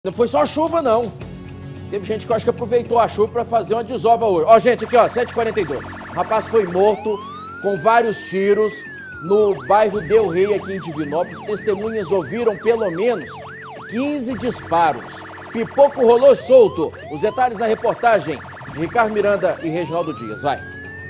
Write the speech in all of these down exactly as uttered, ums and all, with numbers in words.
Não foi só chuva, não. Teve gente que eu acho que aproveitou a chuva para fazer uma desova hoje. Ó, gente, aqui, ó, sete e quarenta e dois. O rapaz foi morto com vários tiros no bairro Del Rey, aqui em Divinópolis. Testemunhas ouviram pelo menos quinze disparos. Pipoco rolou solto. Os detalhes na reportagem de Ricardo Miranda e Reginaldo Dias. Vai.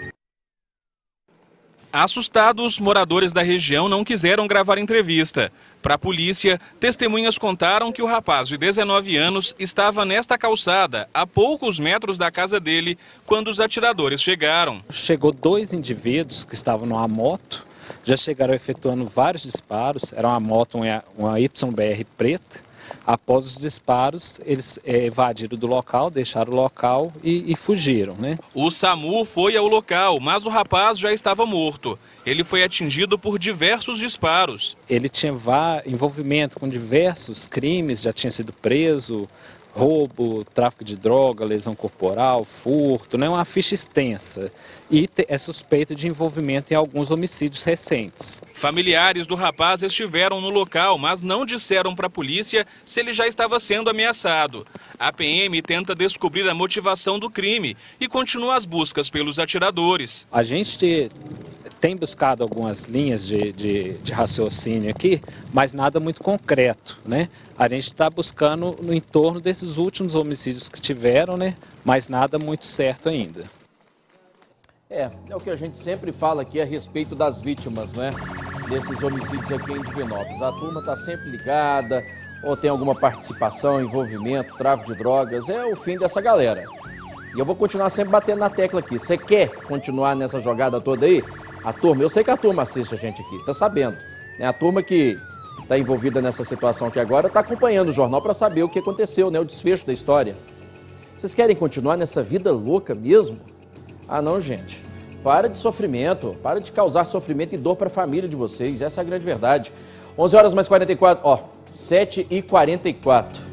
Assustados, moradores da região não quiseram gravar entrevista. Para a polícia, testemunhas contaram que o rapaz de dezenove anos estava nesta calçada, a poucos metros da casa dele, quando os atiradores chegaram. Chegou dois indivíduos que estavam numa moto, já chegaram efetuando vários disparos, era uma moto, uma Y B R preta. Após os disparos, eles é, evadiram do local, deixaram o local e, e fugiram, né? O SAMU foi ao local, mas o rapaz já estava morto. Ele foi atingido por diversos disparos. Ele tinha envolvimento com diversos crimes, já tinha sido preso, roubo, tráfico de droga, lesão corporal, furto, né? Uma ficha extensa. E é suspeito de envolvimento em alguns homicídios recentes. Familiares do rapaz estiveram no local, mas não disseram para a polícia se ele já estava sendo ameaçado. A P M tenta descobrir a motivação do crime e continua as buscas pelos atiradores. A gente tem buscado algumas linhas de, de, de raciocínio aqui, mas nada muito concreto, né? A gente está buscando no entorno desses últimos homicídios que tiveram, né? Mas nada muito certo ainda. É, é o que a gente sempre fala aqui a respeito das vítimas, né? Desses homicídios aqui em Divinópolis. A turma está sempre ligada, ou tem alguma participação, envolvimento, tráfico de drogas. É o fim dessa galera. E eu vou continuar sempre batendo na tecla aqui. Você quer continuar nessa jogada toda aí? A turma, eu sei que a turma assiste a gente aqui, tá sabendo. Né? A turma que está envolvida nessa situação aqui agora está acompanhando o jornal para saber o que aconteceu, né? O desfecho da história. Vocês querem continuar nessa vida louca mesmo? Ah, não, gente. Para de sofrimento, para de causar sofrimento e dor para a família de vocês. Essa é a grande verdade. onze horas mais quarenta e quatro, ó, sete e quarenta e quatro.